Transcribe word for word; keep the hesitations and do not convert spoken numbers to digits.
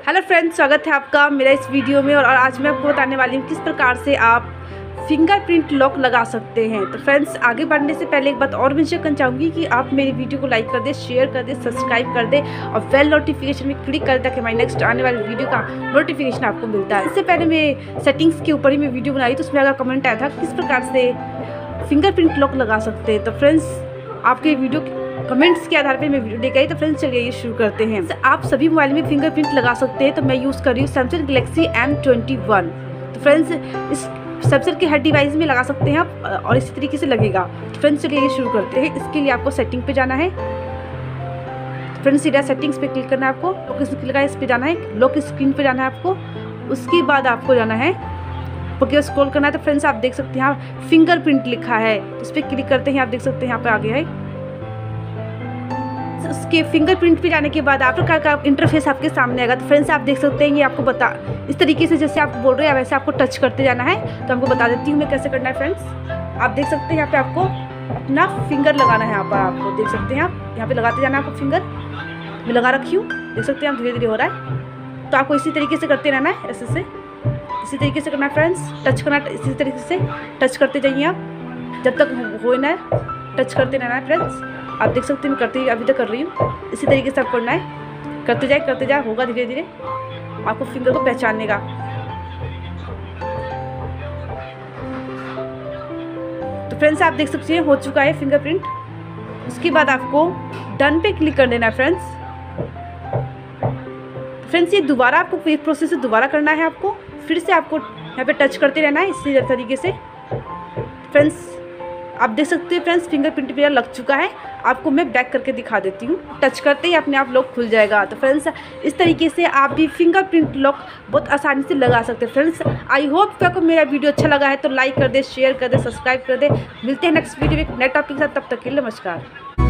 Hello friends, स्वागत है आपका मेरा इस वीडियो में। और आज मैं आपको बताने वाली हूँ किस प्रकार से आप फिंगरप्रिंट लॉक लगा सकते हैं। तो फ्रेंड्स, आगे बढ़ने से पहले एक बात और मेंशन करना चाहूँगी कि आप मेरी वीडियो को लाइक कर दें, शेयर कर दें, सब्सक्राइब कर दें और बेल नोटिफिकेशन में क्लिक कर दें ताकि हमारी नेक्स्ट आने वाली वीडियो का नोटिफिकेशन आपको मिलता है। इससे पहले मैं सेटिंग्स के ऊपर ही मैं वीडियो बनाई तो उसमें अगर कमेंट आया था किस प्रकार से फिंगरप्रिंट लॉक लगा सकते हैं। तो फ्रेंड्स, आपके वीडियो कमेंट्स के आधार पे मैं वीडियो लेकर आई। तो फ्रेंड्स, चलिए ये शुरू करते हैं। आप सभी मोबाइल में फिंगरप्रिंट लगा सकते हैं। तो मैं यूज़ कर रही हूँ Samsung Galaxy M twenty one. तो फ्रेंड्स, इस सैमसंग के हर डिवाइस में लगा सकते हैं आप और इसी तरीके से लगेगा। तो फ्रेंड्स, चलिए ये शुरू करते हैं। इसके लिए आपको सेटिंग पे जाना है। फ्रेंड्स, सीधा सेटिंग्स पे क्लिक करना है आपको। लॉक स्क्रीन का इस पे जाना है, लॉक स्क्रीन पे जाना है आपको। उसके बाद आपको जाना है ऊपर स्क्रॉल करना है। तो फ्रेंड्स, आप देख सकते हैं यहाँ फिंगरप्रिंट लिखा है, उस पर क्लिक करते हैं। आप देख सकते हैं यहाँ पे आ गया है। उसके फिंगरप्रिंट पे जाने के बाद आप प्रकार का इंटरफेस आपके सामने आएगा। तो फ्रेंड्स, आप देख सकते हैं ये आपको बता इस तरीके से जैसे आप बोल रहे हैं वैसे आपको टच करते जाना है। तो हमको बता देती हूँ मैं कैसे करना है। फ्रेंड्स, आप देख सकते हैं यहाँ पे आपको अपना फिंगर लगाना है। यहाँ पर आपको देख सकते हैं आप यहाँ पे लगाते जाना है आपको फिंगर। मैं लगा रखी हूँ, देख सकते हैं आप धीरे धीरे हो रहा है। तो आपको इसी तरीके से करते रहना है, ऐसे से इसी तरीके से करना है। फ्रेंड्स, टच करना इसी तरीके से टच करते जाइए आप जब तक हो ना है, टच करते रहना है। फ्रेंड्स, आप देख सकते हैं मैं करती अभी तक कर रही हूँ। इसी तरीके से आप करना है, करते जाए करते जाए होगा धीरे धीरे आपको फिंगर को पहचानने का। तो फ्रेंड्स, आप देख सकते हैं हो चुका है फिंगरप्रिंट। उसके बाद आपको डन पे क्लिक कर देना है। फ्रेंड्स फ्रेंड्स ये दोबारा आपको ये प्रोसेस दोबारा करना है। आपको फिर से आपको यहाँ पे टच करते रहना है इसी तरीके से। फ्रेंड्स, आप देख सकते हैं फ्रेंड्स फिंगरप्रिंट मेरा लग चुका है। आपको मैं बैक करके दिखा देती हूँ। टच करते ही अपने आप लॉक खुल जाएगा। तो फ्रेंड्स, इस तरीके से आप भी फिंगरप्रिंट लॉक बहुत आसानी से लगा सकते हैं। फ्रेंड्स, आई होप आपको मेरा वीडियो अच्छा लगा है तो लाइक कर दे, शेयर कर दे, सब्सक्राइब कर दे। मिलते हैं नेक्स्ट वीडियो में एक नए टॉपिक के साथ। तब तक के लिए नमस्कार।